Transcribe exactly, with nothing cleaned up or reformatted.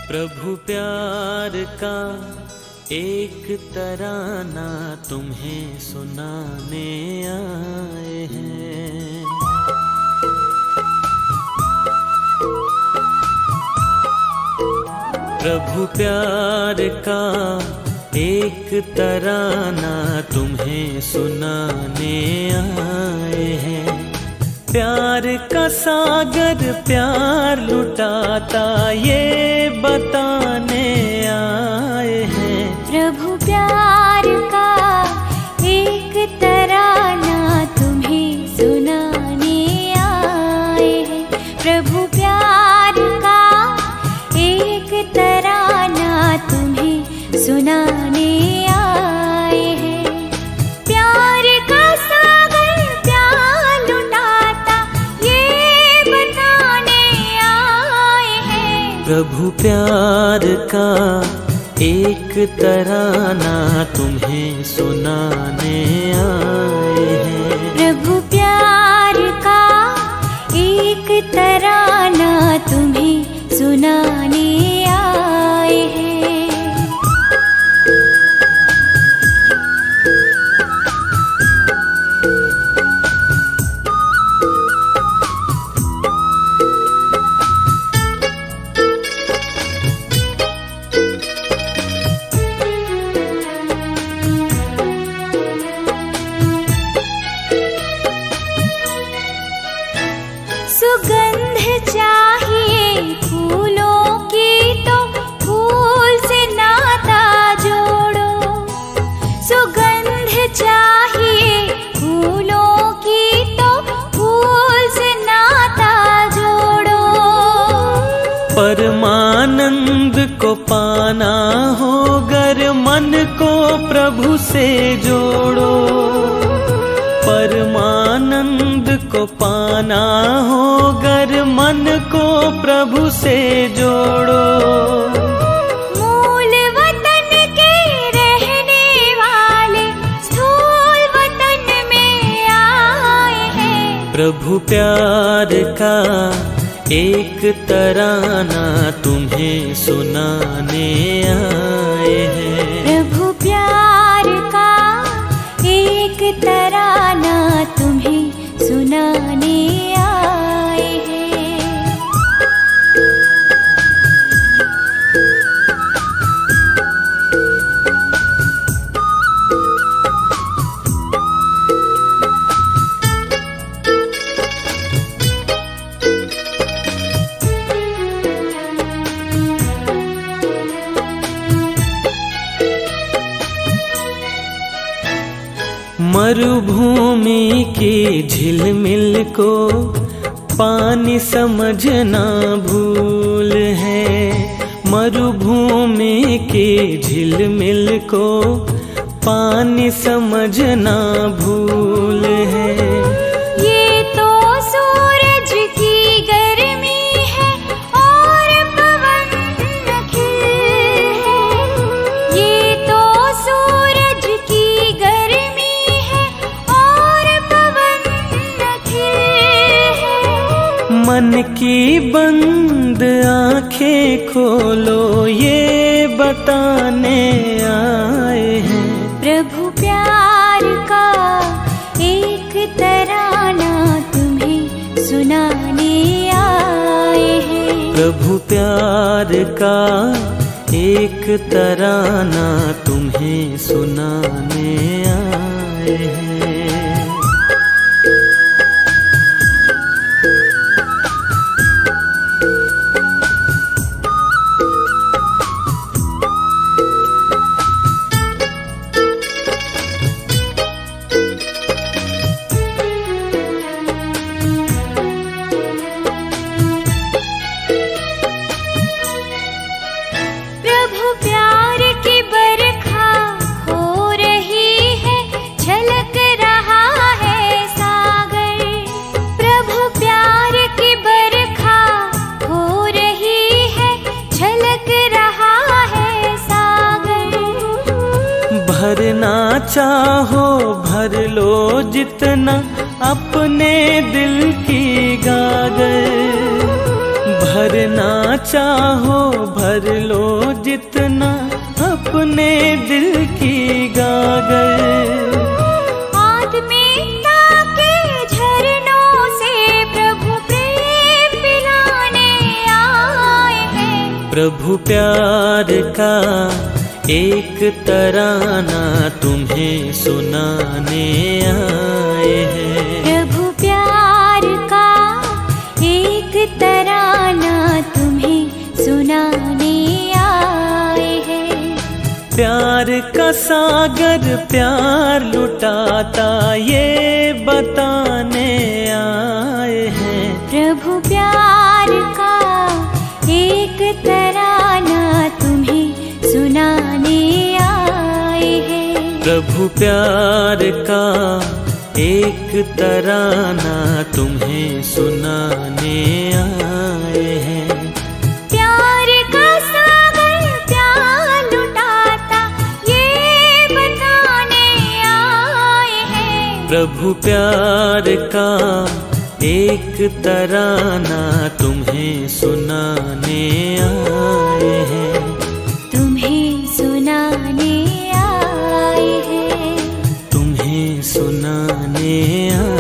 प्रभु प्यार का एक तराना तुम्हें सुनाने आए हैं। प्रभु प्यार का एक तराना तुम्हें सुनाने आए हैं। प्यार का सागर प्यार लुटाता ये बताने आए हैं। प्रभु प्यार का एक तराना तुम्हें सुनाने आए हैं। प्रभु प्यार का एक तराना तुम्हें सुनाने आए हैं। प्यार का सागर प्यार लुटाता ये बताने आए हैं। प्रभु प्यार का एक तराना तुम्हें सुनाने आए हैं। प्रभु प्यार का एक तराना तुम्हें सुनाने आए हैं। सुगंध चाहिए फूलों की तो फूल से नाता जोड़ो। सुगंध चाहिए फूलों की तो फूल से नाता जोड़ो। परमानंद को पाना हो गर मन को प्रभु से जोड़ो। परमानंद को पाना हो गर मन को प्रभु से जोड़ो। मूल वतन के रहने वाले स्थूल वतन में आए हैं। प्रभु प्यार का एक तराना तुम्हें सुनाने आए हैं। प्रभु प्यार का एक तराना तुम्हें सुनाने आए हैं। मरुभूमि की झिलमिल को पानी समझना भूल है। मरुभूमि की झिलमिल को पानी समझना भूल है। ये तो सूरज की गर्मी है और पवन खिल है। ये तो सूरज की गर्मी है और पवन खिल है। मन की बंद आंखें खोलो ये बताने आए हैं। प्रभु प्यार का एक तराना तुम्हें सुनाने आए हैं। प्रभु प्यार का एक तराना तुम्हें सुनाने आए हैं। प्रभु प्यार की बरखा हो रही है, झलक रहा है सागर। प्रभु प्यार की बरखा हो रही है, झलक रहा है सागर। भरना चाहो भर लो जितना अपने दिल की गागर। भरना चाहो भर लो जितना अपने दिल की गागर। आत्मीयता के झरनों से प्रभु प्रेम पिलाने आए हैं। प्रभु प्यार का एक तराना तुम्हें सुनाने आए हैं। प्रभु प्यार का एक तराना तुम्हें सुनाने आए हैं। प्यार का सागर प्यार लुटाता ये बताने आए हैं। प्रभु प्यार का एक तराना तुम्हें सुनाने आए हैं। प्रभु प्यार का एक तराना तुम्हें सुनाने आए हैं। प्यार का सागर प्यार लुटाता ये बताने आए हैं। प्रभु प्यार का एक तराना तुम्हें सुनाने आए हैं। तुम्हें सुनाने आए हैं। तुम्हें सुनाने आए